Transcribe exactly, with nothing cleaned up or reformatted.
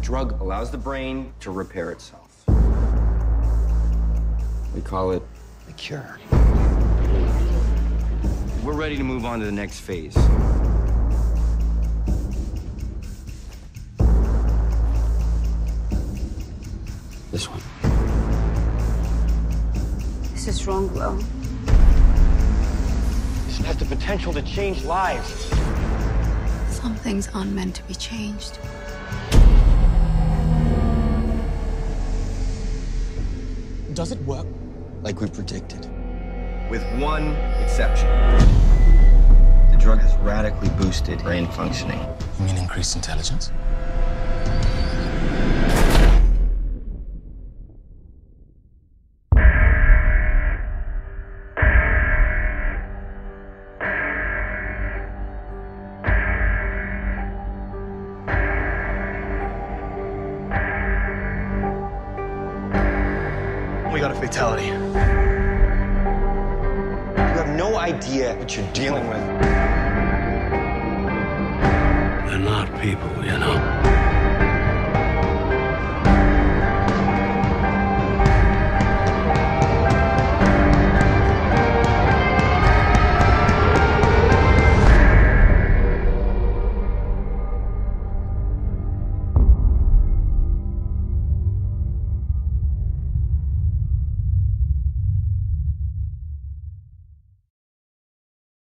drug allows the brain to repair itself. We call it the cure. We're ready to move on to the next phase. This one. This is wrong, Will. This has the potential to change lives. Some things aren't meant to be changed. Does it work? Like we predicted. With one exception. The drug has radically boosted brain functioning. You mean increased intelligence? We got a fatality. You have no idea what you're dealing with. They're not people, you know.